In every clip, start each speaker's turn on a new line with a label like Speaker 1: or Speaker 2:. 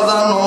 Speaker 1: বাজানো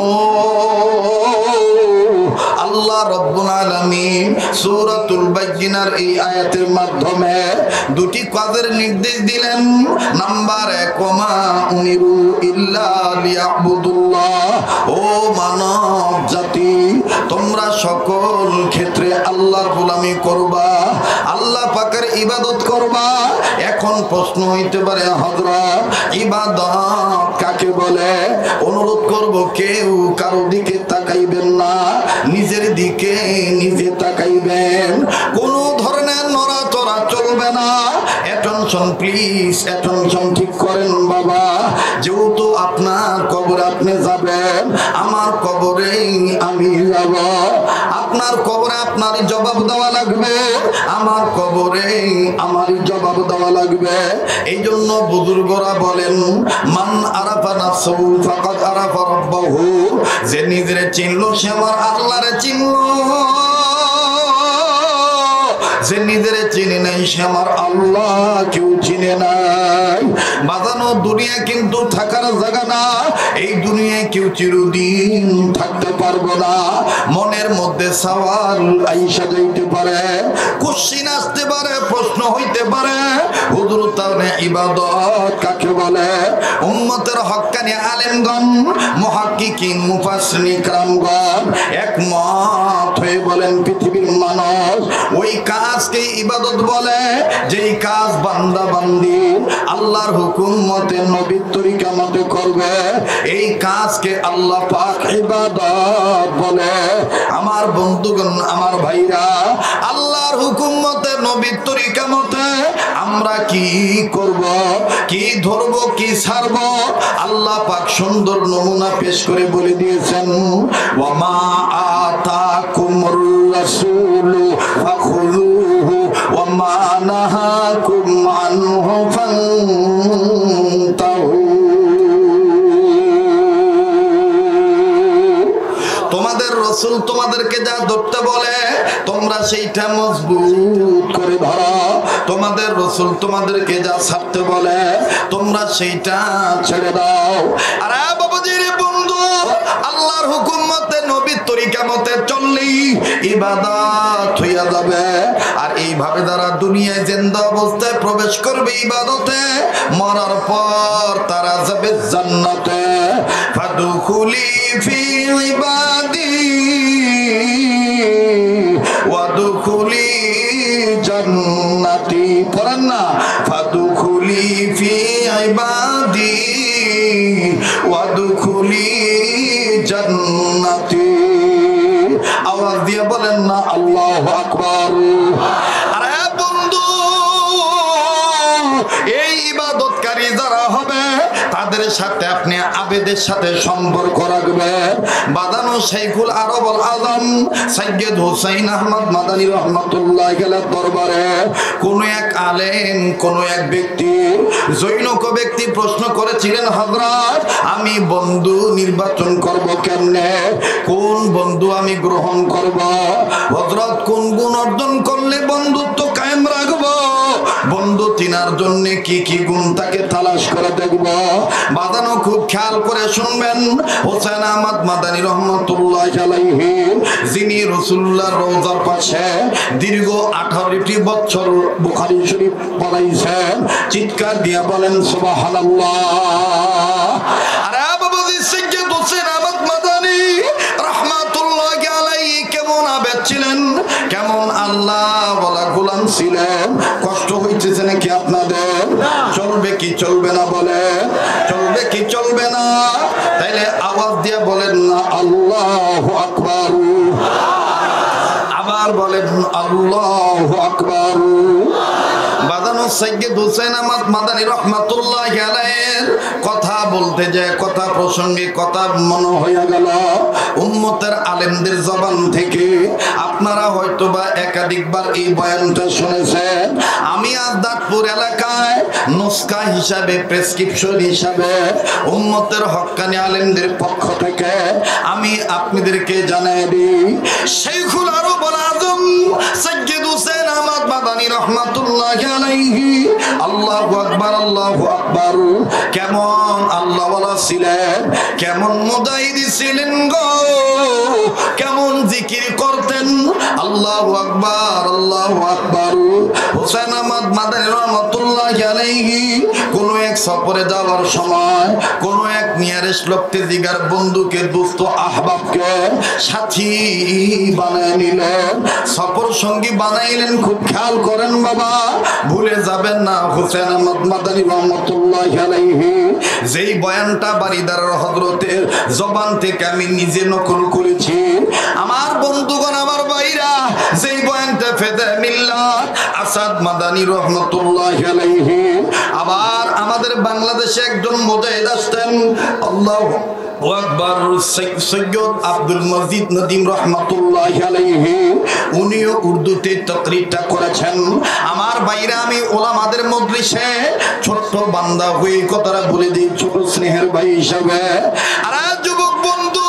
Speaker 1: আল্লাহ রব্বুল আলামিন সূরাতুল বাইয়িনার এই আয়াতের মাধ্যমে দুটি কাজের নির্দেশ দিলেন। নাম্বার 1, ওমা উমিরু ইল্লা লিয়াবুদুল্লাহ, ও মানব জাতি তোমরা সকল ক্ষেত্রে আল্লাহর গোলামি করবা, আল্লাহ পাকের ইবাদত করবা। এখন প্রশ্ন হইতে পারে হযরত ইবাদত কাকে বলে? অনুরোধ করব কেউ কারো দিকে তাকাইবেন না, নিজের দিকে নিজে তাকাইবেন। কোনো ধরনের নড়াচড়া চলবে না। অ্যাটেনশন প্লিজ, অ্যাটেনশন ঠিক করেন বাবা। যেহেতু আপনার কবরে আপনি যাবেন, আমার কবরে আমি যাব। আপনার কবরে আপনারই জবাব দেওয়া লাগবে, আমার কবরে আমারই জবাব দেওয়া লাগবে। এই জন্য বুজুর্গরা বলেন, মান আরাফা নাফসাহু ফাকাদ আরাফা রাব্বাহু, যে নিজের চিনলো সে আমার আল্লাহরে চিনলো, যে নিজের চিনে নাই সে আমার আল্লাহ কেউ চিনে নাই। বাজানো দুনিয়া কিন্তু থাকার জায়গা না, এই দুনিয়ায় কেউ চিরদিন থাকতে পারবো না। মনের মধ্যে সওয়াল আইসা যাইতে পারে, কোশ্চেন আসতে পারে, প্রশ্ন হইতে পারে, হুজুর তাহলে ইবাদত কাকে বলে? উম্মতের হক্কানি আলেমগণ, মুহাক্কিকিন, মুফাসসিরিন ইকরামগণ একমত হয়ে বলেন পৃথিবীর মানুষ ওই কাজকে ইবাদত বলে যেই কাজ বান্দা বান্দি আল্লাহর হুকুম মতে নবীর তরিকা মতে করবে, এই কাজকে আল্লাহ পাক ইবাদত বলে। আমার বন্ধুগণ, আমার ভাইরা, আল্লাহর হুকুম মতে নবীর তরিকা মতে আমরা কি করব, কি ধরব, কি ছাড়ব, আল্লাহ পাক সুন্দর নমুনা পেশ করে বলে দিয়েছেন, ওয়ামা আতাকুমুর রাসূলু ফাখুযুহু ওয়ামা নাহাকুম আনহু ফান্তাহু। তোমাদের রাসূল তোমাদেরকে যা ধরতে বলে তোমরা সেইটা মজবুত করে ধরো, তোমাদের রাসূল তোমাদেরকে যা ছাড়তে বলে তোমরা সেইটা ছেড়ে দাও। আরে বাবাজির বন্ধু, আল্লাহর হুকুম মতে নবীর তরিকা মতে চললেই ইবাদত হইয়া যাবে। আর এইভাবে যারা দুনিয়ায় জিন্দা অবস্থায় প্রবেশ করবে ইবাদতে, মরার পর তারা যাবে জান্নাতে। ফাদখুলি ফি ইবাদি ওয়াদখুলি জান্নাতি। পড়েন না, ফাদখুলি ফি ইবাদি ওয়াদখুলি জান্নাতি। আওয়াজ দিয়ে বলেন না আল্লাহু আকবার। আরে বন্ধু, এই ইবাদতকারী যারা হবে তাদের সাথে আপনি আবেদের সাথে সম্পর্ক রাখবেন। বাদানো শাইখুল আরবুল আযম সৈয়দ হুসাইন আহমদ মাদানী রাহমাতুল্লাহি আলাইহির দরবারে কোন এক আলেম, কোন এক ব্যক্তি, জৈনক ব্যক্তি প্রশ্ন করেছিলেন, হযরত আমি বন্ধু নির্বাচন করব কেমনে, কোন বন্ধু আমি গ্রহণ করব, হযরত কোন গুণ অর্জন করলে বন্ধুত্ব কায়েম রাখব, বন্ধু চিনার জন্য কি কি গুণ তাকে তালাশ করে দেখব। বাদানো খুব খেয়াল করে শুনবেন, হোসেন আহমদ মাদানী রহমতুল্লাহি আলাইহি যিনি রাসূলুল্লাহর রওজার পাশে দীর্ঘ 18টি বছর বুখারী শরীফ পড়াইছেন, চিৎকার দিয়ে বলেন সুবহানাল্লাহ। আরে বাবাজি, সৈয়দ হোসেন আহমদ মাদানী রহমতুল্লাহি আলাইহি কেমন আবেদ ছিলেন, কেমন আল্লাহ ওয়ালা গোলাম ছিলেন। কষ্ট হইতেছে নাকি আপনাদের? চলবে কি চলবে না বলে? চলবে কি চলবে না? তাইলে আওয়াজ দিয়ে বলেন না আল্লাহু আকবার। আবার বলেন আল্লাহু আকবার। বাদানো সৈয়দ হোসেন আহমদ মাদানী রাহমাতুল্লাহি আলাইহির কথা বলতে যায় কথা প্রসঙ্গে কথা মনে হয়ে গেল উম্মতের আলেমদের জবান থেকে। আপনারা হয়তোবা একাধিকবার এই বয়ানটা শুনেছেন। আমি আজ দাঁতপুর এলাকায় নুসখা হিসাবে, প্রেসক্রিপশন হিসাবে উম্মতের হক্কানি আলেমদের পক্ষ থেকে আমি আপনাদেরকে জানাই দিই, শাইখুল আরবুল আযম সৈয়দ হোসেন আহমদ মাদানী মাদানী রাহমাতুল্লাহি আলাইহি আল্লাহু আকবার আল্লাহু আকবার কেমন আল্লাহ ওয়ালা ছিলেন, কেমন মুজাহিদি ছিলেন গো, কেমন জিকির করতেন। আল্লাহু আকবার আল্লাহু আকবার। হুসাইন আহমদ মাদানী রাহমাতুল্লাহি আলাইহি কোন এক সফরে যাওয়ার সময় কোন এক নিয়ারেস্ট লোককে জিগার বন্ধুকে দোস্ত আহবাবকে সাথী বানায় নিলেন, সফর সঙ্গী বানাইলেন। খুব খেয়াল করেন বাবা, ভুলে যাবেন না হুসাইন আহমদ মাদানী রাহমাতুল্লাহি আলাইহি যেই বয়ানটা বারিদার হযরতের জবান থেকে আমি নিজে নকল করেছি, আমার বন্ধুগণ আমার ভাইরা, যেই বয়ানটা ফেদা মিল্লাত আসাদ মাদানী রাহমাতুল্লাহি আলাইহি। আবার আমাদের বাংলাদেশে একজন মুজাহিদ আসতেন, আল্লাহু আকবার, সৈয়দ আব্দুল মজিদ নদীম রাহমাতুল্লাহি আলাইহি, উনিও উর্দুতে তাকরীরটা করেছেন। আমার ভাইরা, আমি ওলামাদের মজলিসে ছোট্ট বান্দা হয়ে কথাটা বলে দিই, ছোট স্নেহের ভাই হিসাবে। আর যুবক বন্ধু,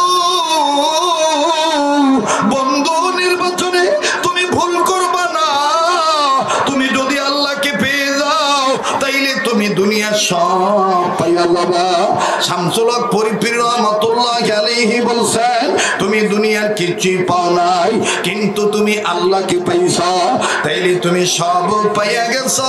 Speaker 1: বন্ধু নির্বাচনে তুমি ভুল করবা না। তুমি যদি আল্লাহকে পেয়ে যাও তাইলে তুমি দুনিয়ার সব পাইয়া যাবা। শামসুল হক পরিপীর রাহমাতুল্লাহি আলাইহি বলছেন, তুমি দুনিয়ার কিছুই পাও নাই, কিন্তু তুমি আল্লাহকে পাইছো, তাইলে তুমি সব পাইয়া গেছো।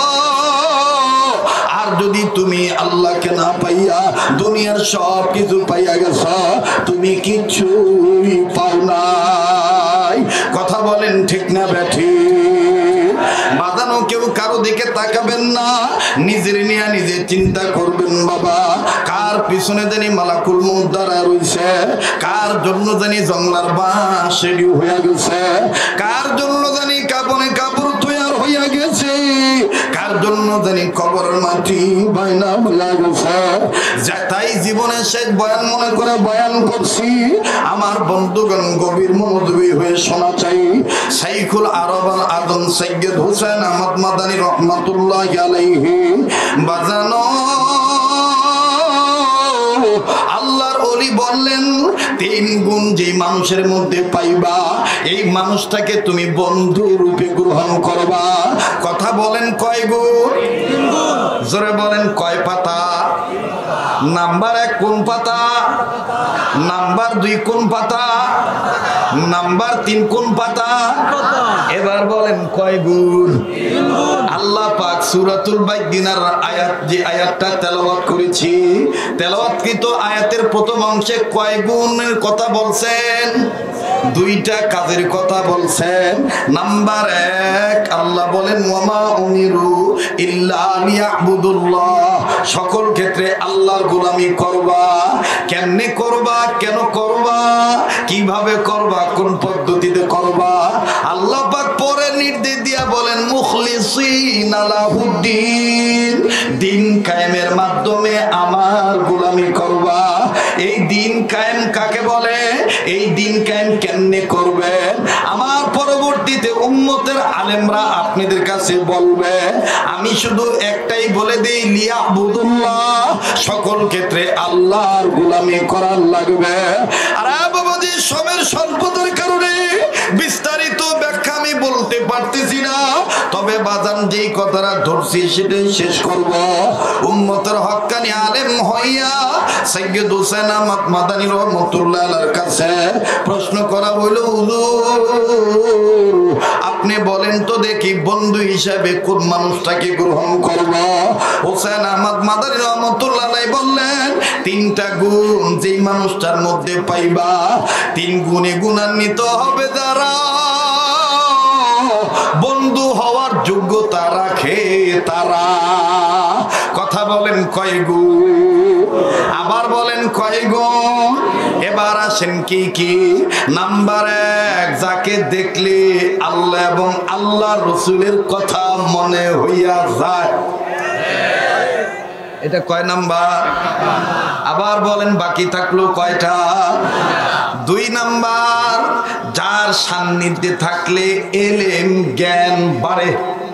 Speaker 1: আর যদি তুমি আল্লাহকে না পাইয়া দুনিয়ার সব কিছু পাইয়া গেছো, তুমি কিছুই পাও নাই। কথা বলেন ঠিক না বেঠিক? বাদানো কেউ কারো দিকে তাকাবেন না, নিজের নিয়ে নিজে চিন্তা করবেন বাবা। কার পিছনে জানি মালাকুল মউত দাঁড়ায় রইছে, কার জন্য জানি জংলার বাঁশ রেডি হইয়া গেছে, কার জন্য জানি কাপনে কাপড় তৈয়ার হইয়া গেছে, কার জন্য জানি কবরের মাটি বাইনা হইয়া গেছে। তাই জীবনে শেষ বয়ান মনে করে বয়ান করছি। আমার বন্ধুগণ গভীর মনোযোগী হয়ে শোনা চাই। শাইখুল আরব আল আদম সৈয়দ হুসাইন আহমদ মাদানী রাহমাতুল্লাহি আলাইহি বাজানো আল্লাহর ওলি বললেন, তিন গুণ যে মানুষের মধ্যে পাইবা, এই মানুষটাকে তুমি বন্ধু রূপে গ্রহণ করবা। কথা বলেন কয় গুণ? জোরে বলেন কয় পাতা? নাম্বার 1 কোন পাতা? নাম্বার 2 কোন পাতা? নাম্বার 3 কোন পাতা? এবার বলেন কয় গুণ? আল্লাহ পাক সূরাতুল বাইয়িনার আয়াত, যে আয়াতটা তেলাওয়াত করেছি, তেলাওয়াতকৃত আয়াতের প্রথম অংশে কয় গুণের কথা বলছেন? 2টা কাজের কথা বলছেন। নাম্বার 1, আল্লাহ বলেন ওয়ামা উমিরু ইল্লা লিয়াবুদুল্লাহ, সকল ক্ষেত্রে আল্লাহর গোলামি করবা। কেমনে করবা, কেন করবা, কিভাবে করবা, কোন পদ্ধতিতে করবা? আল্লাহ পাক পরে নির্দেশ দিয়া বলেন মুখলিসিনা লাহুদ্দিন, দিন কায়েমের মাধ্যমে আমার গোলামি করবা। এই দিন কায়েম কাকে বলে? এই দিন কায়েম কেমনে করবেন? আমার পরবর্তীতে উম্মতের আলেমরা আপনাদের কাছে বলবে। আমি শুধু একটাই বলে দেই, লিয়াবুদুল্লাহ, সকল ক্ষেত্রে আল্লাহর গোলামি করার লাগবে। আর বাবাজি, সময়ের স্বল্পতার কারণে বিস্তারিত ব্যাখ্যা আমি বলতে পারতেছি না, তবে বাজান যেই কথাটা ধরছি সেটাই শেষ করব। উম্মতের হক্কানি আলেম হইয়া সৈয়দ হুসাইন আহমদ মাদানী রাহমাতুল্লাহ আলাইহির কাছে প্রশ্ন করা হইল, হুজুর আপনি বলেন তো দেখি, বন্ধু হিসাবে কোন মানুষটাকে গ্রহণ করব? হুসাইন আহমদ মাদানী রাহমাতুল্লাহ আলাইহি বললেন, 3টা গুণ যেই মানুষটার মধ্যে পাইবা, 3 গুণে গুণান্বিত হবে যারা, বন্ধু হওয়ার যোগ্যতা রাখে তারা। কথা বলেন কয় গুণ? আবার বলেন কয় গুণ? এবার আসেন কি কি? নাম্বার 1, যাকে দেখলে আল্লাহ এবং আল্লাহ রসুলের কথা মনে হইয়া যায়। এটা কয় নাম্বার? আবার বলেন বাকি থাকলো কয়টা? 2 নাম্বার, যার সান্নিধ্যে থাকলে এলেম জ্ঞান বাড়ে।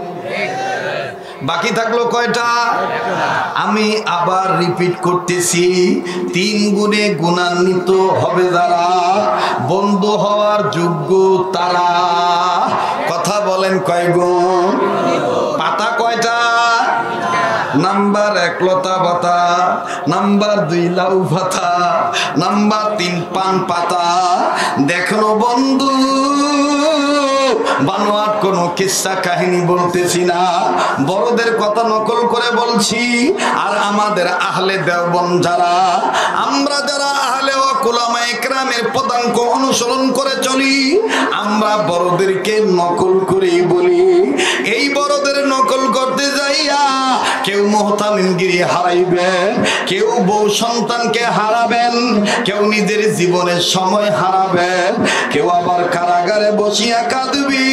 Speaker 1: বাকি থাকলো কয়টা? আমি আবার রিপিট করতেছি, 3 গুণে গুণান্বিত হবে যারা, বন্ধু হওয়ার যোগ্য তারা। কথা বলেন কয় গুণ? পাতা কয়টা? নাম্বার 1 লতা পাতা, নাম্বার 2 লাউ পাতা, নাম্বার 3 পান পাতা। দেখো বন্ধু, বানোয়াট কোনো কিস্সা কাহিনী বলতেছি না, বড়দের কথা নকল করে বলছি। আর আমাদের আহলে দেওবন্দ যারা, আমরা যারা আহলে ওলামায়ে কেরামের পদাঙ্ক অনুসরণ করে চলি, আমরা বড়দেরকে নকল করেই বলি। এই বড়দের নকল করতে যাইয়া কেউ মুহতামিমগিরি হারাইবেন, কেউ বউ সন্তানকে হারাবেন, কেউ নিজের জীবনের সময় হারাবেন, কেউ আবার কারাগারে বসিয়া কাঁদবি,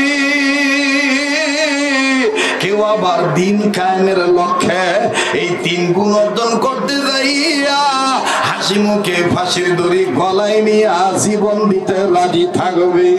Speaker 1: কেউ আবার দিন কায়েমের লক্ষ্যে এই 3 গুণ অর্জন করতে যাইয়া হাসি মুখে ফাঁসির দড়ি গলায় নিয়ে জীবন দিতে রাজি থাকবে।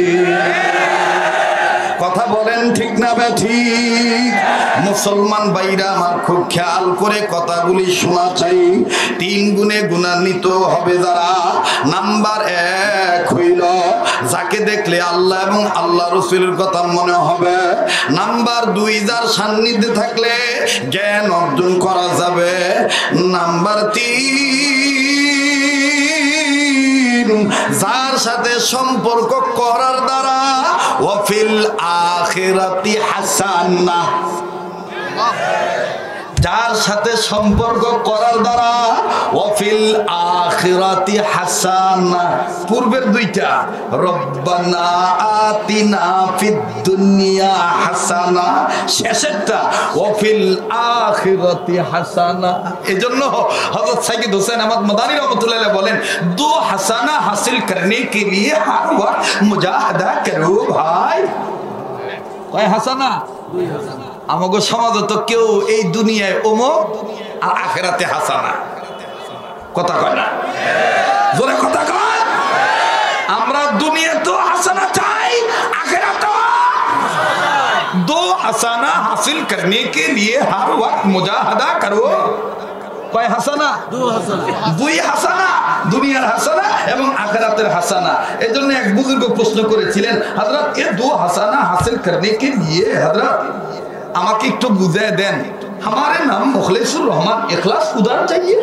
Speaker 1: কথা বলেন ঠিক না ঠিক? মুসলমান ভাইরা আমার খুব খেয়াল করে কথাগুলি শোনা চাই। 3 গুণে গুণান্বিত হবে যারা। নাম্বার 1 হইল যাকে দেখলে আল্লাহ এবং আল্লাহ রাসূলের কথা মনে হবে। নাম্বার 2 যার সান্নিধ্যে থাকলে জ্ঞান অর্জন করা যাবে। নাম্বার 3 যার সাথে সম্পর্ক করার দ্বারা ওয়াফিল আখিরাতি হাসানা, যার সাথে সম্পর্ক করার দ্বারা ওয়াফিল আখিরাতি হাসানা। পূর্বের 2টা রব্বানা আতিনা ফিদ দুনিয়া হাসানা, শেষেরটা ওয়াফিল আখিরাতি হাসানা। এজন্য হযরত সাইয়্যিদ হুসাইন আহমদ মাদানী রাহমাতুল্লাহ আলাইহি বলেন, 2 হাসানা হাসিল করনে কে লিয়ে হর ওয়াক্ত মুজাহাদা করো ভাই। কয় হাসানা? 2 হাসানা। আমাগো সমাজে তো কেউ এই দুনিয়ায় অমুক আর আখিরাতে হাসানা। কথা কয় না? জোরে কথা কয়। আমরা দুনিয়াতে হাসানা চাই, আখিরাতে 2 হাসানা हासिल करने के लिए हर वक्त मुजाहदा करो। কয় হাসানা? 2 হাসানা। 2 হাসানা, দুনিয়ার হাসানা এবং আখিরাতের হাসানা। এজন্য এক বুজুর্গ প্রশ্ন করেছিলেন, হযরত ये 2 হাসানা हासिल करने के लिए हजरत আমাকে একটু বুঝিয়ে দেন, हमारे नाम मुखलिसुर रहमान इखलास उदार चाहिए।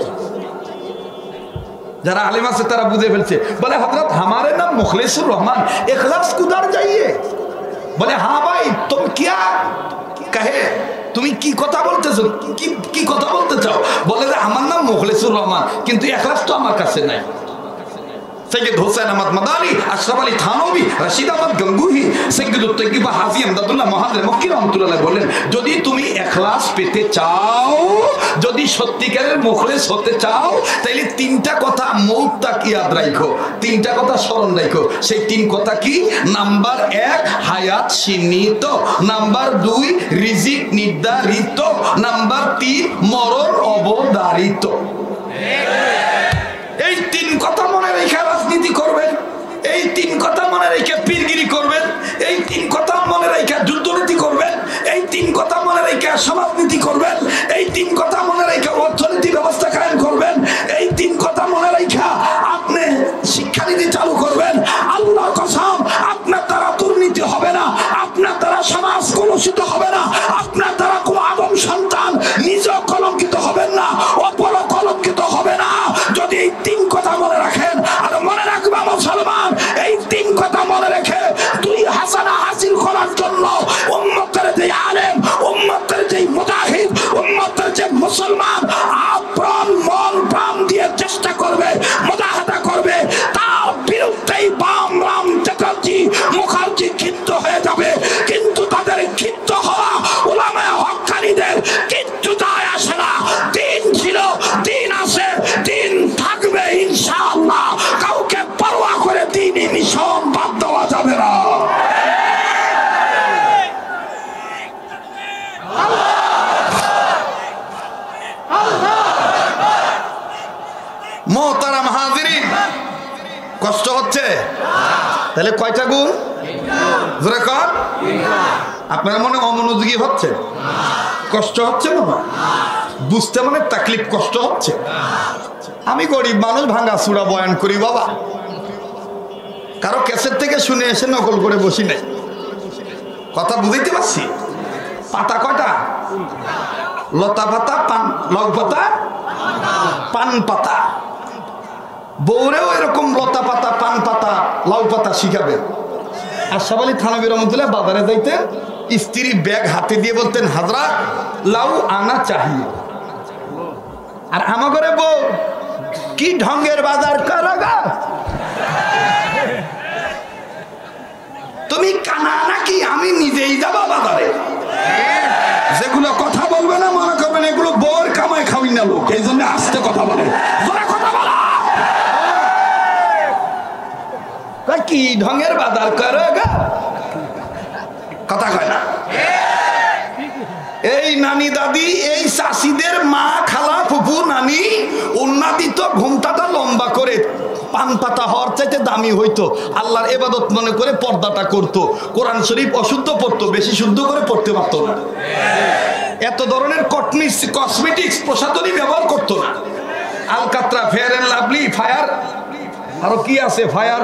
Speaker 1: যারা আলেম আছে তারা বুঝে ফেলছে, বলে হযরত हमारे नाम मुखलिसुर रहमान इखलास उदार चाहिए। বলে হ্যাঁ ভাই, तुम क्या कहे, তুমি কি কথা বলতেছো, কি কথা বলতে চাও? বলে যে আমার নাম মুখলিসুর রহমান, কিন্তু ইখলাস তো আমার কাছে নাই। সৈয়দ হুসাইন আহমদ মাদানী, আশরাফ আলী থানভী, রশিদ আহমদ গঙ্গুহি, সৈয়দ তৈয়বা হাজী আমদাদুল্লাহ মহাদের মক্কি রহমাতুল্লাহ বলেন, যদি তুমি ইখলাস পেতে চাও, যদি সত্যিকারের মুখলিস হতে চাও, তাহলে 3টা কথা মৌতাক ইয়াদ রাখো, 3টা কথা স্মরণ রাখো। সেই 3 কথা কি? নাম্বার 1 হায়াত সীমিত, নাম্বার 2 রিজিক নির্ধারিত, নাম্বার 3 মরণ অবধারিত। এই 3 কথা মনে রেখে রাজনীতি করবেন, এই 3 কথা মনে রেখে পীরগিরি করবেন, এই 3 কথা মনে রেখে যুদ্ধনীতি করবেন, এই 3 কথা মনে রেখে সমাজনীতি করবেন, এই 3 কথা মনে রেখে অর্থনীতি ব্যবস্থা কায়েম করবেন, এই 3 কথা মনে রেখে আপনি শিক্ষানীতি চালু করবেন। আল্লাহর কসম, আপনার দ্বারা দুর্নীতি হবে না, আপনার দ্বারা সমাজ কলুষিত হবে না, আপনার দ্বারা কোনো আদম সন্তান নিজেও কলঙ্কিত হবেন না, অপর কলঙ্কিত হবে না, যদি এই 3 কথা মনে রাখেন। আর মনে রাখবা মুসলমান, এই 3 কথা মনে রেখে 2 হাসানা হাসিল করার জন্য উম্মতের যে আলেম, উম্মতের যে মুজাহিদ, উম্মতের যে মুসলমান প্রাণ মন প্রাণ দিয়ে চেষ্টা করবে, মুজাহাদা করবে, তার বিরুদ্ধেই বাম রাম চ্যাটার্জি মুখার্জি ক্ষিপ্ত হয়ে যাবে। কিন্তু তাদের ক্ষিপ্ত হওয়া উলামায়ে হক্কানীদের কিচ্ছু যায় আসে না। দিন ছিল, দিন আছে, দিন থাকবে ইনশাআল্লাহ। কাউকে পরোয়া করে দ্বীনি মিশন বাদ দেওয়া যাবে না। মোহতারাম হাজিরিন, কষ্ট হচ্ছে? তাহলে কয়টা গুণ? জোরে কর। আপনার মনে অমনোযোগী হচ্ছে? কষ্ট হচ্ছে না? বুঝতে মানে তাকলিফ, কষ্ট হচ্ছে? আমি গরিব মানুষ, ভাঙা চূড়া বয়ান করি বাবা, কারো ক্যাসেট থেকে শুনে এসে নকল করে বসি নাই। কথা বুঝাইতে পারছি? পাতা কয়টা? লতা পাতা, পান, লগ পাতা, পান পাতা। বউরেও এরকম লতা পাতা, পান পাতা, লাউ পাতা শিখাবেন। আশরাফ আলী থানভী রহমতুল্লাহ বাজারে যাইতেন, স্ত্রী ব্যাগ হাতে দিয়ে বলতেন, হাজরা লাউ আনা চাহিয়ে। আর আমার ঘরে বউ, কি ঢঙ্গের বাজার করো গো, তুমি কানা নাকি, আমি নিজেই যাবো বাজারে। যেগুলো কথা বলবে না মনে করবেন এগুলো বউর কামাই খাওয়াই না লোক, এই জন্য আস্তে কথা বলে। কথা বলা কি ঢঙ্গের বাজার করো গো, কথা কয় না। এই নানি দাদি, এই চাষিদের মা, খালা, ফুফু, নানি উন্নাদিত ঘুমটাটা লম্বা করে পান পাতা হওয়ার চাইতে দামি হইতো। আল্লাহর ইবাদত মনে করে পর্দাটা করতো, কোরআন শরীফ অশুদ্ধ পড়তো, বেশি শুদ্ধ করে পড়তে পারতো না। এত ধরনের কসমেটিক্স প্রসাধনী ব্যবহার করতো না। আলকাত্রা, ফেয়ার এন্ড লাভলি, ফায়ার, আরো কি আছে, ফায়ার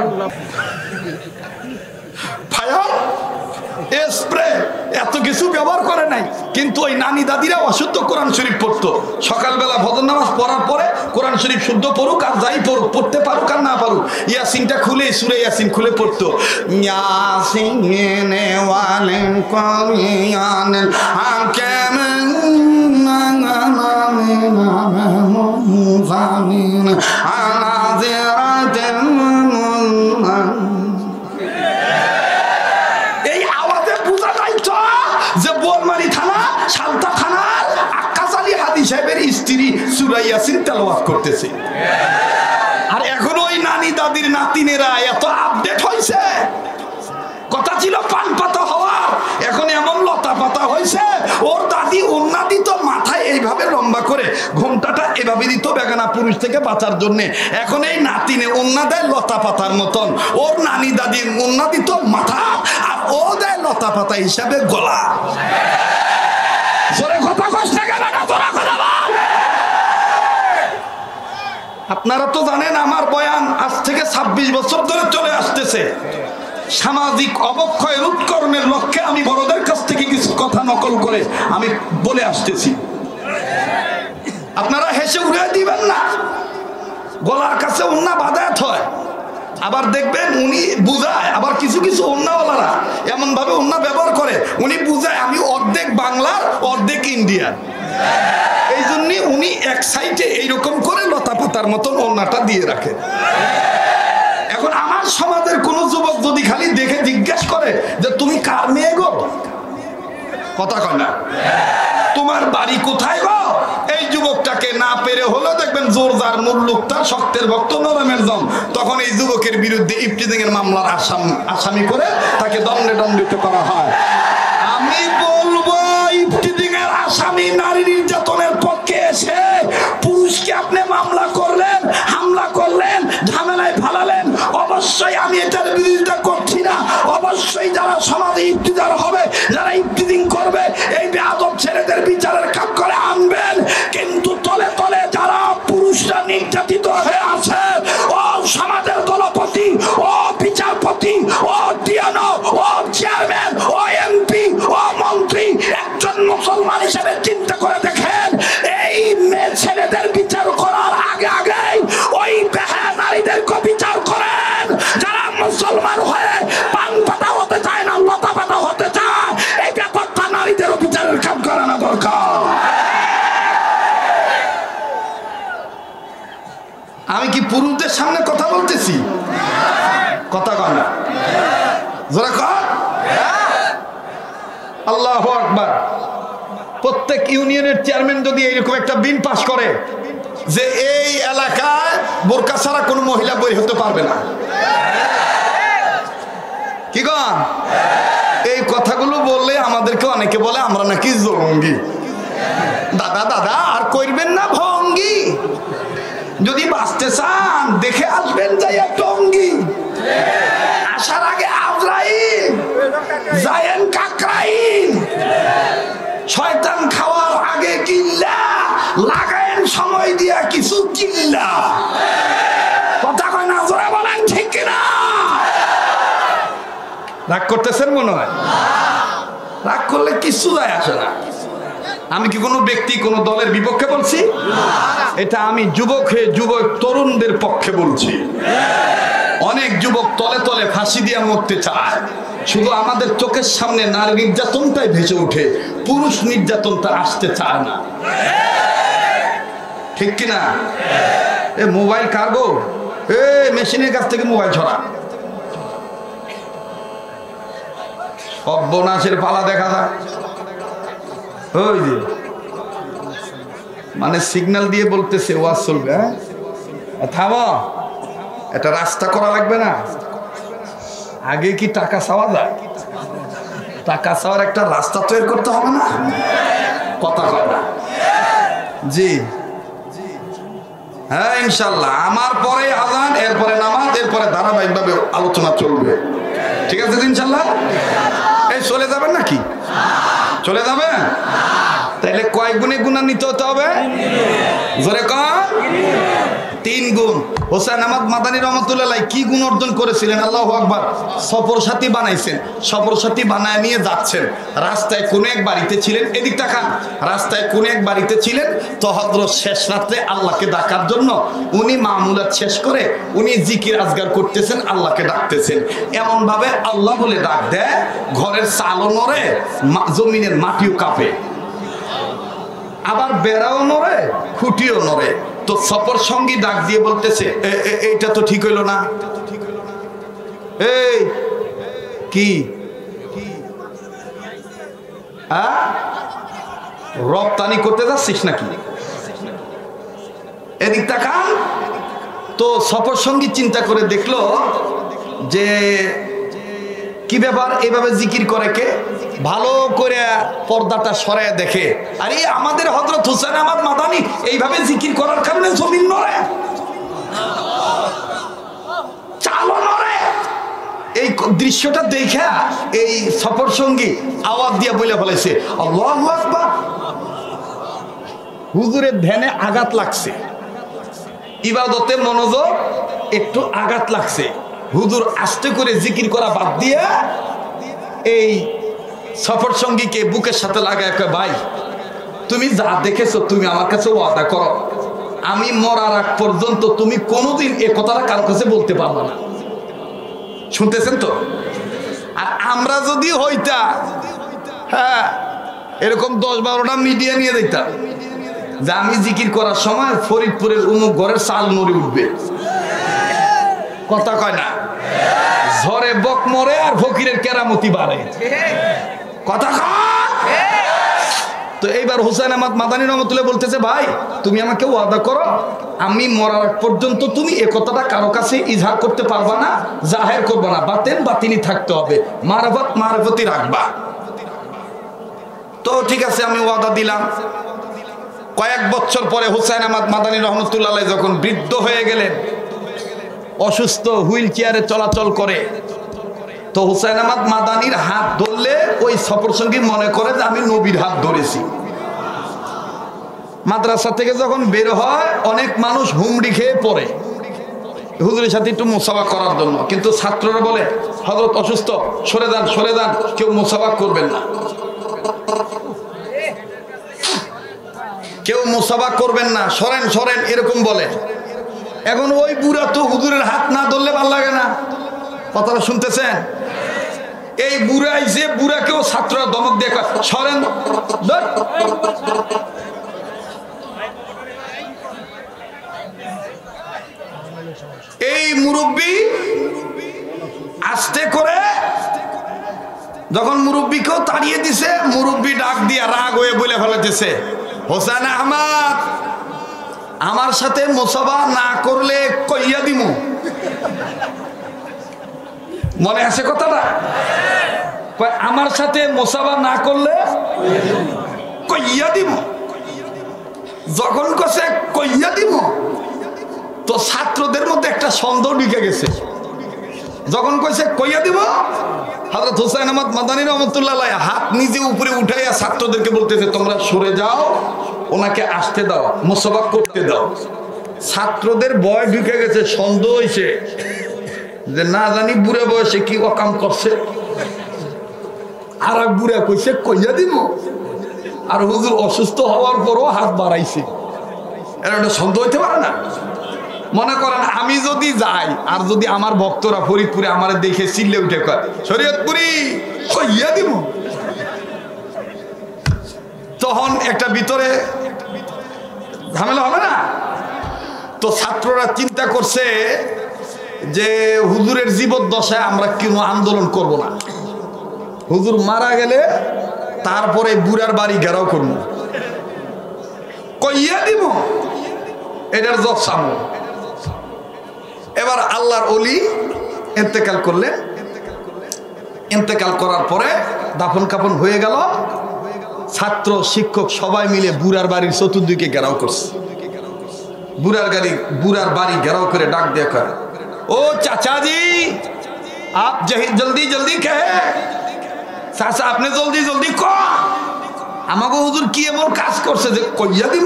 Speaker 1: স্প্রে, এত কিছু ব্যবহার করে নাই। কিন্তু ওই নানি দাদিরা অশুদ্ধ কোরআন শরীফ পড়তো। সকালবেলা ফজর নামাজ পড়ার পরে কোরআন শরীফ শুদ্ধ পড়ুক আর যাই পড়ুক, পড়তে পারুক আর না পারুক, ইয়াসিনটা খুলে, সূরা ইয়াসিন খুলে পড়তো। ইয়াসিন ওয়ালে কোরআন হাকাম যে বোরমারি থানা, সালতা থানার আক্কাস আলী হাদি সাহেবের স্ত্রী সূরা ইয়াসিন তেলাওয়াত করতেছে। আর এখন ওই নানি দাদির নাতিনেরা এত আপডেট হয়েছে। কথা ছিল পান পাতা হওয়ার, এখন এমন লতা পাতা হয়েছে। ওর দাদি ওন্না দিত মাথায় এইভাবে লম্বা করে, ঘোমটাটা এভাবে দিত বেগানা পুরুষ থেকে বাঁচার জন্য। এখন এই নাতিনে ওন্না দেয় লতা পাতার মতন। ওর নানি দাদির ওন্না দিত মাথা, আর ও দেয় লতা পাতা হিসাবে গলা। কথা কষ্ট কেন না, তোরা কথা বল। আপনারা তো জানেন আমার বয়ান আজ থেকে 26 বছর ধরে চলে আসতেছে। সামাজিক অবক্ষয় রোধকরণের লক্ষ্যে আমি বড়দের কাছ থেকে কিছু কথা নকল করে আমি বলে আসতেছি। আপনারা হেসে উড়ে দিবেন না। গলার কাছে ওন্না বাদায়াত হয়, আবার দেখবেন উনি বুঝায়, আবার কিছু কিছু ওন্নাওয়ালারা এমন ভাবে ওন্না ব্যবহার করে, উনি বুঝায় আমি অর্ধেক বাংলার অর্ধেক ইন্ডিয়ার। এই জন্য উনি এক সাইডে এইরকম করে লতা পাতার মতন ওন্নাটা দিয়ে রাখেন। এখন আমার সমাজের কোন যুবক যদি খালি দেখে জিজ্ঞেস করে যে তুমি কার মেয়ে গো, কথা কয় না, তোমার বাড়ি কোথায় গো, এই যুবকটাকে না পেরে হলো দেখবেন জোরদার মুল্লুক তার শক্তের ভক্ত নরমের জম, তখন এই যুবকের বিরুদ্ধে ইফতিজিং এর মামলার আসামি করে তাকে দণ্ডে দণ্ডিত করা হয়। আমি বলবো ইফতিজিং এর আসামি নারী নির্যাতনের পক্ষে এসে পুরুষকে আপনি মামলা করলেন, হামলা করলেন, ঝামেলায় ফালালেন, অবশ্যই আমি এটার বিরোধিতা করছি না। অবশ্যই যারা সমাজে ইফতিজার হবে, যারা ইফতিজিং করবে, এই বেয়াদব ছেলেদের বিচারের কাজ করে আনবেন। কিন্তু তলে তলে যারা পুরুষরা নির্যাতিত হয়ে আছে, ও সমাজের দলপতি, ও বিচারপতি, ও ডিএনও, ও চেয়ারম্যান, ও এমপি, ও মন্ত্রী, একজন মুসলমান হিসেবে চিন্তা করে দেখেন, এই মেয়ে ছেলেদের বিচার করার আগে আগে ওই বেহায়া নারীদেরকে বিচার করেন যারা মুসলমান হয়ে পান পাতা হতে চায় না, লতা পাতা হতে চায়। এই ব্যাপারটা নারীদেরও বিচারের কাজ করানো দরকার। আমি কি পুরুষদের সামনে কথা বলতেছি? কথা কয় না, জোরে কর। আল্লাহু আকবার। প্রত্যেক ইউনিয়নের চেয়ারম্যান যদি এইরকম একটা বিল পাস করে যে এই এলাকায় বোরকা ছাড়া কোনো মহিলা বের হতে পারবে না, কি গণ? এই কথাগুলো বললে আমাদেরকে অনেকে বলে আমরা নাকি জঙ্গি। দাদা দাদা আর করবেন না ভঙ্গি, যদি বাঁচতে চান দেখে আসবেন যাই টঙ্গি। আসার আগে আজরাইল, যায়েন কাকরাইল, শয়তান খাওয়ার আগে কিল্লা লাগায়েন, সময় দিয়া কিছু কিল্লা। কথা কয় না, জোরে বলেন ঠিক কিনা? রাগ করতেছেন মনে হয়। রাগ করলে কিছু যায় আসে না। আমি কি কোনো ব্যক্তি কোনো দলের বিপক্ষে বলছি? এটা আমি যুবক তরুণদের পক্ষে বলছি। অনেক যুবক তলে তলে ফাঁসি দিয়ে মরতে চায়, শুধু আমাদের চোখের সামনে নারী নির্যাতনটাই ভেসে ওঠে, পুরুষ নির্যাতনটা আসতে চায় না। ঠিক কিনা? এ মোবাইল কার্গো, এ মেশিনের কাছ থেকে মোবাইল ছড়া, সর্বনাশের পালা দেখা যায়। ওই যে মানে সিগন্যাল দিয়ে বলতেছে ওয়াজ চলবে, হ্যাঁ থামো, এটা রাস্তা করা লাগবে না। আগে কি টাকা চাওয়া যায়? টাকা চাওয়ার একটা রাস্তা তৈরি করতে হবে না? কথা কয় না? জি হ্যাঁ ইনশাল্লাহ। আমার পরে আযান, এরপরে নামাজ, এরপরে ধারাবাহিকভাবে আলোচনা চলবে। ঠিক আছে ইনশাল্লাহ? এই চলে যাবেন নাকি? চলে যাবেন? তাহলে কয় গুণে গুণা নিতে হতে হবে? জোরে কন। 3 গুণ। হোসেন আহমদ মাদানী রহমতুল্লাহ কি গুণ অর্জন করেছিলেন? আল্লাহু আকবার। সফর সাথী বানাইছেন, সফর সাথী বানায় নিয়ে যাচ্ছেন, রাস্তায় কোন এক বাড়িতে ছিলেন, এদিক তাকান, রাস্তায় কোন এক বাড়িতে ছিলেন তো হযরত শেষ রাত্রে আল্লাহকে ডাকার জন্য উনি মামুলাত শেষ করে উনি জিকির আজগার করতেছেন, আল্লাহকে ডাকতেছেন। এমন ভাবে আল্লাহ বলে ডাক দেয়, ঘরের চালও নড়ে, জমিনের মাটিও কাঁপে, আবার বেড়াও নড়ে, খুঁটিও নড়ে। তো সফর সঙ্গী ডাক দিয়ে বলতেছে, এইটা তো ঠিক হইল না। এই কি রপ্তানি করতে যাচ্ছিস নাকি? এদিক তাকান। তো সফর সঙ্গী চিন্তা করে দেখলো যে কি ব্যাপার, এভাবে জিকির করে কে? ভালো করে পর্দাটা সরায় দেখে, আরে আমাদের হযরত হোসেন আহমদ মাদানী এইভাবে জিকির করার কারণে জমিন নড়ে, চালও নড়ে। এই দৃশ্যটা দেখে এই সফর সঙ্গী আওয়াজ দিয়ে বলে ফেলেছে, আল্লাহু আকবার। হুজুরের ধ্যানে আঘাত লাগছে, ইবাদতে মনোযোগ একটু আঘাত লাগছে। হুজুর আস্তে করে জিকির করা বাদ দিয়ে এই সফর সঙ্গীকে বুকের সাথে লাগায় কয়, ভাই তুমি যা দেখেছো তুমি আমার কাছে ওয়াদা করো, আমি মরার আগ পর্যন্ত তুমি কোনোদিন এ কথাটা কারোর কাছে বলতে পারবো না। শুনতেছেন তো? আর আমরা যদি হইতা, হ্যাঁ এরকম 10-12টা মিডিয়া নিয়ে দেখতাম যে আমি জিকির করার সময় ফরিদপুরের উমুক ঘরের চাল নড়ে উঠবে। কথা কয় না? ঝড়ে বক মরে আর ফকিরের কেরামতি বাড়ে। কথা কয়? তো এইবার হোসেন আহমদ মাদানী রহমতুল্লাহ বলতেছে, ভাই তুমি আমাকে ওয়াদা করো, আমি মরার আগ পর্যন্ত তুমি এ কথাটা কারো কাছে ইজহার করতে পারবা না, জাহের করবা না, বাতেন বাতিনি থাকতে হবে, মারফত মারফতি রাখবা। তো ঠিক আছে আমি ওয়াদা দিলাম। কয়েক বছর পরে হোসেন আহমদ মাদানী রহমতুল্লাহ যখন বৃদ্ধ হয়ে গেলেন, অসুস্থ, হুইল চেয়ারে চলাচল করে, তো হোসেন আহমদ মাদানীর হাত ধরলে ওই সফর সঙ্গী মনে করে যে আমি নবীর হাত ধরেছি। মাদ্রাসা থেকে যখন বের হয় অনেক মানুষ হুমড়ি খেয়ে পড়ে হুজুরের সাথে একটু মুসাফা করার জন্য, কিন্তু ছাত্ররা বলে হযরত অসুস্থ, সরে যান সরে যান, কেউ মুসাফা করবেন না, কেউ মুসাফা করবেন না, সরেন সরেন, এরকম বলে। এখন ওই বুড়া তো হুজুরের হাত না ধরলে ভালো লাগে না। কথাটা শুনতেছেন? এই বুড়া যে বুড়াকেও ছাত্ররা ধমক দিয়ে সরেন। এই মুরব্বী আস্তে করে যখন মুরব্বীকেও তাড়িয়ে দিছে, মুরব্বী ডাক দিয়া রাগ হয়ে বলে ফেলেছে, হোসেন আহমদ আমার সাথে মুসাফা না করলে কইয়া দিমু। মনে আছে কথাটা? আমার সাথে মুসাফা না করলে কইয়া দিব। যখন কইছে কইয়া দিব, তো ছাত্রদের মধ্যে একটা সন্দেহ ঢুকে গেছে। যখন কইছে কইয়া দিব, হযরত হোসেন আহমদ মাদানী রহমতুল্লাহ হাত নিজে উপরে উঠাইয়া ছাত্রদেরকে বলতেছে, তোমরা সরে যাও, ওনাকে আসতে দাও, মুসাফা করতে দাও। ছাত্রদের ভয় ঢুকে গেছে, সন্দেহ হয়েছে যে না জানি বুড়ে বয়সে কি অকাম করছে।
Speaker 2: আর এক বুড়া কইছে কইয়া দিব। আর হুজুর অসুস্থ হওয়ার পরও হাত বাড়াইছে। এর একটা সন্দেহ হইতে পারে না? মনে করেন আমি যদি যাই আর যদি আমার ভক্তরা ফরিদপুরে আমার দেখে চিল্লে উঠে কয় শরীয়তপুরি কইয়া দিব, তখন একটা ভিতরে ঝামেলা হবে না? তো ছাত্ররা চিন্তা করছে যে হুজুরের জীবদ্দশায় আমরা কোনো আন্দোলন করব না, হুজুর মারা গেলে তারপরে বুড়ার বাড়ি ঘেরাও করবো, কইয়া দিব, এটার জব সামনে। এবার আল্লাহর ওলি ইন্তেকাল করলেন। ইন্তেকাল করার পরে দাফন কাফন হয়ে গেল। ছাত্র শিক্ষক সবাই মিলে বুড়ার বাড়ির চতুর্দিকে ঘেরাও করছে। বুড়ার বাড়ি ঘেরাও করে ডাক দিয়ে কয়, ও চাচাজি আপ জলদি জলদি কে চাচা, আপনি জলদি জলদি ক, আমাকে হুজুর কি এমন কাজ করছে যে কইয়া দিব?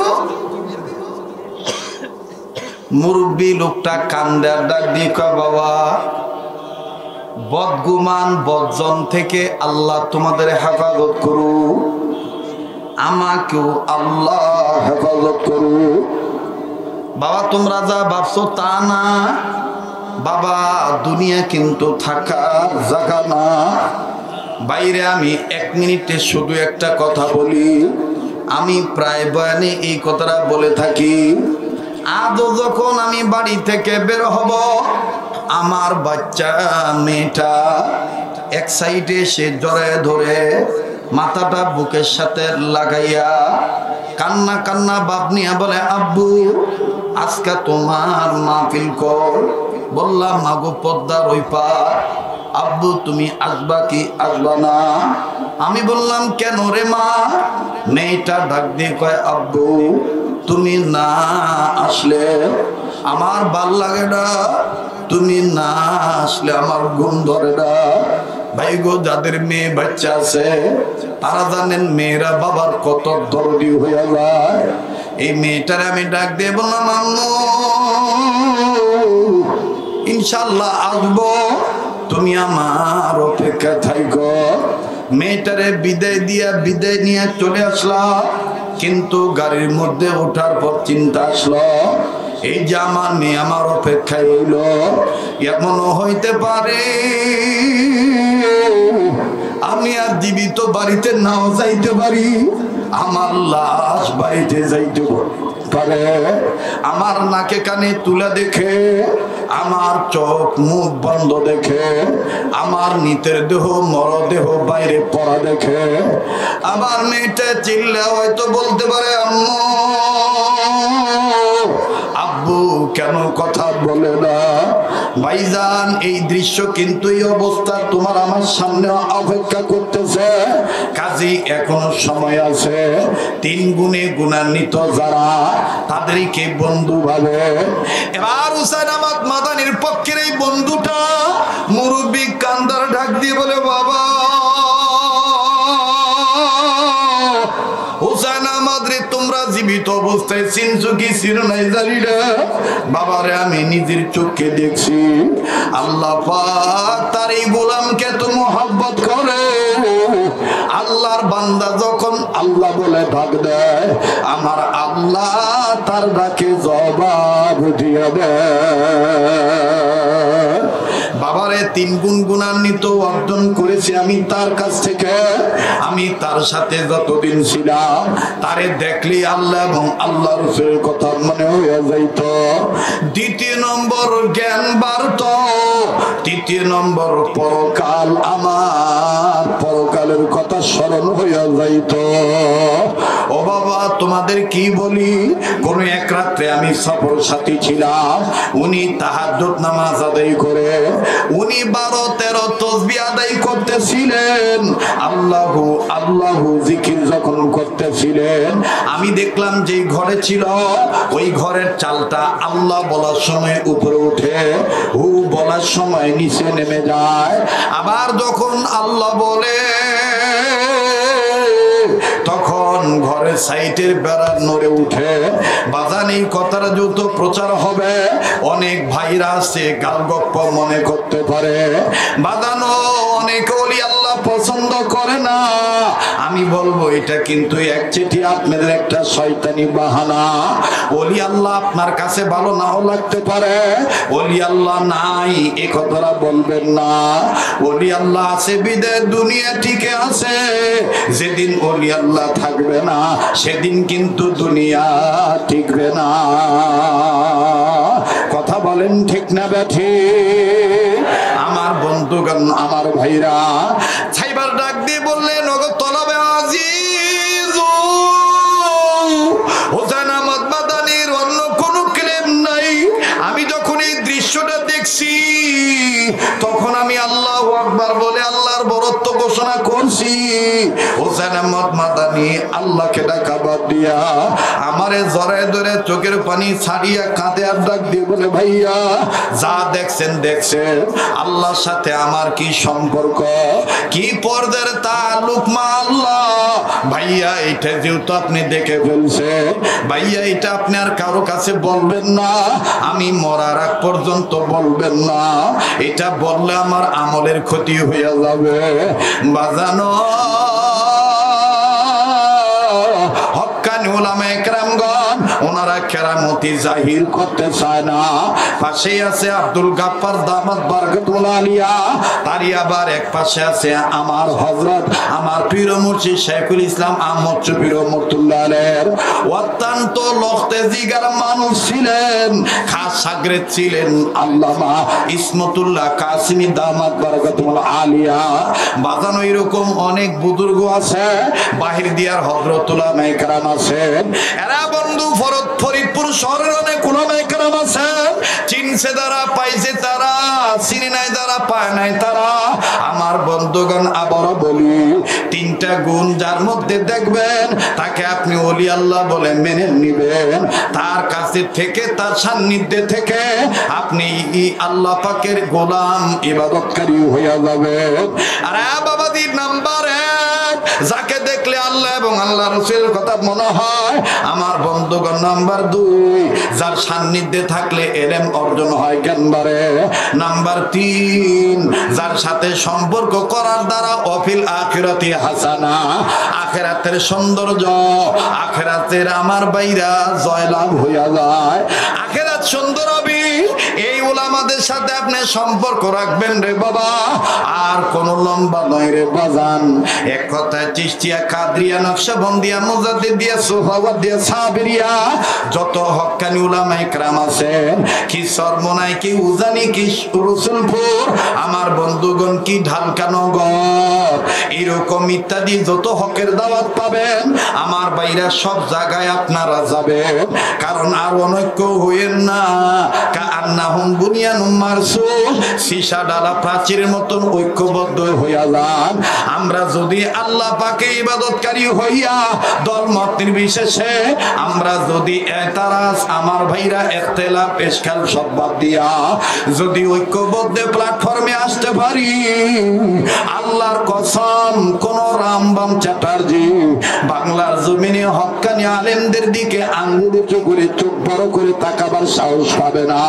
Speaker 2: মুরব্বী লোকটা কান্দার ডাক দিয়ে কয়, বাবা বদগুমান বদজন থেকে আল্লাহ তোমাদের হেফাজত করু, আমাকেও আল্লাহ হেফাজত করু। বাবা তোমরা যা ভাবছো তা না বাবা, দুনিয়া কিন্তু থাকার জায়গা না। বাইরে আমি 1 মিনিটে শুধু একটা কথা বলি, আমি প্রায় বয়ানে এই কথাটা বলে থাকি। আজও যখন আমি বাড়ি থেকে বের হব, আমার বাচ্চা মেয়েটা এক সাইডে সে জড়ায় ধরে মাথাটা বুকের সাথে লাগাইয়া কান্না কান্না বাপ নিয়ে বলে, আব্বু আজকে তোমার মাহফিল কর। বললাম মাগো পদ্মার ওই পার, আব্বু তুমি আসবা কি আসবা না? আমি বললাম কেন রে মা? মেয়েটা ডাক দিয়ে কয়, আব্বু তুমি না আসলে আমার ভাল লাগে না, তুমি না আসলে আমার ঘুম ধরে না। ভাই গো, যাদের মেয়ে বাচ্চা আছে তারা জানেন মেয়েরা বাবার কত দরদি হয়ে যায়। এই মেয়েটার আমি ডাক দিয়ে বললাম, আম্মু ইনশাল্লাহ আসবো, তুমি আমার অপেক্ষা থাকো। মেয়েটারে বিদায় নিয়ে চলে আসলাম। কিন্তু গাড়ির মধ্যে ওঠার পর চিন্তা আসলো, এই যে আমার মেয়ে আমার অপেক্ষায় হইল, এমনও হইতে পারে আমি আর জীবিত বাড়িতে নাও যাইতে পারি, আমার লাশ বাড়িতে যাইতে পারে। আমার নাকে কানে তুলা দেখে, আমার চোখ মুখ বন্ধ দেখে, আমার নিতের দেহ মরদেহ বাইরে পড়া দেখে আমার মেয়েটা চিল্লা হয়তো বলতে পারে, আম্মু আব্বু কেন কথা বলে না? ভাইজান এই দৃশ্য কিন্তু এই অবস্থা তোমার আমার সামনে অপেক্ষা করতেছে, কাজী এখনো সময় আছে। 3 গুণে গুণান্বিত যারা তাদেরকে বন্ধু ভাবে। এবার হুসাইন আহমদ মাদানির পক্ষের এই বন্ধুটা মুরব্বী কান্দার ডাক দিয়ে বলে, বাবা হুসাইন আহমদ রে তোমরা জীবিত অবস্থায় চিনছো কি চিনো নাই জানি না, বাবারে আমি নিজের চোখে দেখছি। আল্লাহ পাক তার এই গোলামকে তো মহব্বত করে। আল্লাহর বান্দা যখন আল্লাহ বলে ডাক দেয়, আমার আল্লাহ তার ডাকে জবাব দিয়ে দেয়। বাবারে 3 গুণ গুণান্বিত অর্জন করেছি আমি তার কাছ থেকে। আমি তার সাথে যতদিন ছিলাম তারে দেখলি আল্লাহ এবং আল্লাহ রাসূলের কথা মনে হয়ে যাইত। 2 নম্বর জ্ঞান বাড়ত, 3 নম্বর পরকাল, আমার পরকালের কথা স্মরণ হয়ে যাইত। ও বাবা তোমাদের কি বলি, কোন এক রাত্রে আমি সফর সাথী ছিলাম, উনি তাহাজ্জুদ নামাজ আদায় করে উনি 12-13 তাসবিহ আদায় করতেছিলেন, আল্লাহু আল্লাহু জিকির যখন করতেছিলেন, আমি দেখলাম যে ঘরে ছিল ওই ঘরের চালটা আল্লাহ বলার সময় উপরে উঠে, হু বলার সময় নিচে নেমে যায়। আবার যখন আল্লাহ বলে তখন
Speaker 1: যখন ঘরের সাইটের বেড়ার নড়ে উঠে বাজান এই কথাটা যত প্রচার হবে অনেক ভাইরা আছে গালগপ্প মনে করতে পারে বাজানো অনেক ওলি আল্লাহ পছন্দ করে না। আমি বলবো এটা কিন্তু এক চিঠি আপনাদের একটা শয়তানি বাহানা। ওলি আল্লাহ আপনার কাছে ভালো নাও লাগতে পারে, ওলি আল্লাহ নাই এ কথাটা বলবেন না। ওলি আল্লাহ আছে বিদে দুনিয়া টিকে আছে, যেদিন ওলি আল্লাহ থাকবে না সেদিন কিন্তু দুনিয়া টিকবে না। কথা বলেন ঠিক না বেঠিক? আমার বন্ধুগণ, আমার ভাইরা, সাইবার ডাক দিয়ে বললেন ওগো তলবে আজিজ হোসেন আহমদ মাদানির অন্য কোনো ক্লেম নাই। আমি যখন এই দৃশ্যটা দেখছি তখন আমি আল্লাহু আকবার বলে আল্লাহর বরত্ব ঘোষণা করছি। হোসেন আহমদ মাদানি আল্লাহকে ডাকা বাদ দিয়া আমারে জড়ায় ধরে চোখের পানি ছাড়িয়া কাঁদে আর ডাক দিয়ে বলে ভাইয়া যা দেখছেন দেখছেন, আল্লাহর সাথে আমার কি সম্পর্ক, কি পর্দার তাল্লুক মা আল্লাহ। ভাইয়া এটা যেহেতু আপনি দেখে ফেলছেন ভাইয়া এটা আপনি আর কারো কাছে বলবেন না, আমি মরার আগ পর্যন্ত বলবেন না, এটা বললে আমার আমলের ক্ষতি হয়ে যাবে। বাজানো হক্কানি উলামায়ে কেরামগণ ওনারা কেরামতি জাহির করতে চায় না। পাশেই আছে আব্দুল গাফফার দামাত বারকাতুল আলিয়া, তারই আবার এক পাশে আছে আমার হযরত আমার পীর মুর্শিদ শাইখুল ইসলাম আহমদ শফি রহমাতুল্লাহ আলাইহির অত্যন্ত লখতে জিগার মানুষ ছিলেন, খাস শাগরেদ ছিলেন আল্লামা ইসমতুল্লাহ কাসিমি দামাত বারকাতুল আলিয়া। বাজানো এরকম অনেক বুজুর্গ আছে, বাহির দিয়ার হযরত উলামায়ে কেরাম আছেন, এরা বন্ধু ফরিদপুর শহরের অনেক উলামায়ে কেরাম আছেন, চিনছে যারা পাইছে তারা, চিনি নাই যারা পায় নাই তারা। আমার বন্ধুগণ আবারও বলি তিনটা গুণ যার মধ্যে দেখবেন তাকে আপনি ওলি আল্লাহ বলে মেনে নিবেন, তার কাছে থেকে তার সান্নিধ্যে থেকে আপনি আল্লাহ পাকের গোলাম ইবাদতকারী হয়ে যাবেন। আর বাবাজি নাম্বার 1 যাকে দেখলে আল্লাহ এবং আল্লাহ রাসূলের কথা মনে হয়, আমার বন্ধুগণ নাম্বার 2 যার সান্নিধ্যে থাকলে ইলম অর্জন হয় জ্ঞান বাড়ে। নাম্বার 3 যার সাথে সম্পর্ক করার দ্বারা অফিল আখিরাতি হাসানা, আখিরাতের সৌন্দর্য, আখিরাতের আমার বাইরা জয়লাভ হইয়া যায়, আখিরাত সুন্দর হবে। এই উলামাদের সাথে আপনি সম্পর্ক রাখবেন রে বাবা, আর কোন লম্বা নয় রে বাজান। এক কথায় চিশতিয়া, কাদরিয়া, নকশবন্দিয়া, মুজাদ্দিদিয়া, সুফাওয়াদিয়া, সাবিরিয়া যত হক্কানি উলামায়ে কেরাম আছেন, কি সরমনাই, কি উজানি, কি রসুলপুর, আমার বন্ধুগণ কি ঢালকানগর, এরকম ইত্যাদি যত হকের দাওয়াত পাবেন আমার বাইরা সব জায়গায় আপনারা যাবেন। কারণ আর অনৈক্য হইেন না, কাআন্নাহুম বুনিয়ানুম মারসুস, সীসা ডালা প্রাচীরের মতন ঐক্যবদ্ধ হইয়া যান। আমরা যদি আল্লাহ পাকে ইবাদতকারী হইয়া দলমত নির্বিশেষে আমরা যদি এতারাজ আমার ভাইরা ইখতিলাফ ইশকাল সব বাদ দিয়া যদি ঐক্যবদ্ধ প্ল্যাটফর্মে আসতে পারি, আল্লাহর কসম কোন রামবাম চ্যাটার্জি বাংলার জমিনে হক্কানি আলেমদের দিকে আঙ্গুল উঁচু করে চোখ বড় করে তাকাবার সাহস পাবে না।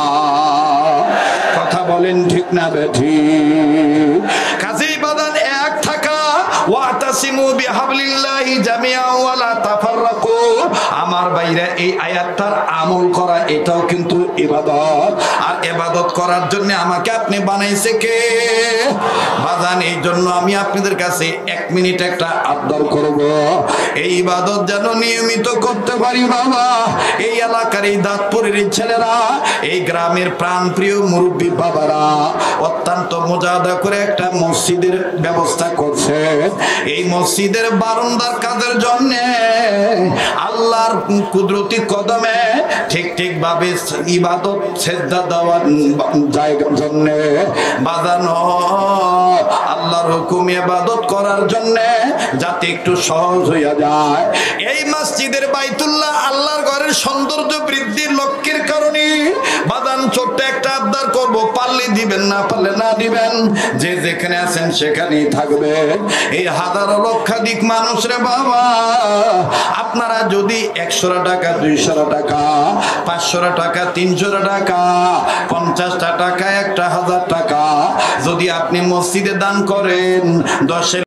Speaker 1: কথা বলেন ঠিক না বেঠিক? কাজেই বাদান এক থাকা, ওয়াতাসিমু বিহাবলিল্লাহি জামিআন ওয়া লা তাফাররাকু, আমার বাইরে এই আয়াতটার আমল করা এটাও কিন্তু ইবাদত। আর ইবাদত করার জন্য আমাকে আপনি বানাইছে কে বাদান? এই জন্য আমি আপনাদের কাছে 1 মিনিট একটা আবদার করব, এই ইবাদত যেন নিয়মিত করতে পারি বাবা। এই এলাকার এই দাঁতপুরের ছেলেরা, এই গ্রামের প্রাণপ্রিয় মুরব্বী বাবারা অত্যন্ত মুজাহাদা করে একটা মসজিদের ব্যবস্থা করছে। এই মসজিদের বারান্দার কাজের জন্য আল্লাহর কুদরতি কদমে ঠিক ঠিক ভাবে ইবাদত সেজদা দেওয়ার জায়গার জন্য বাজানো, আল্লাহর হুকুমে ইবাদত করার জন্য যাতে একটু সহজ হইয়া যায়। এই মসজিদের বাইতুল্লাহ আল্লাহর ঘরের সৌন্দর্য বৃদ্ধির লক্ষ্যের কারণে বাদান ছোট্ট একটা আবদার করব, পারলে দিবেন, না পারলে না দিবেন। যে যেখানে আছেন সেখানেই থাকবে। এই হাজারো লক্ষাধিক মানুষ রে বাবা, আপনারা যদি 100 টাকা, 200 টাকা, 500 টাকা, 300 টাকা, 50 টাকা, 1000 টাকা যদি আপনি মসজিদে দান করেন, 10